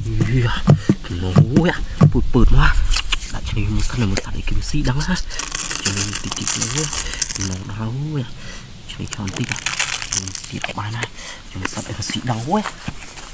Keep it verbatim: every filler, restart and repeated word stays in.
Lố ya, bụt bụt mà. Đã cho nên một sẵn là một sẵn để kiếm sĩ đắng ha. Cho nên tí tí lố ya, nó đau ya. Cho nên cho tí cả. Tí đọc bài này, cho nên sẵn để sĩ đau ya.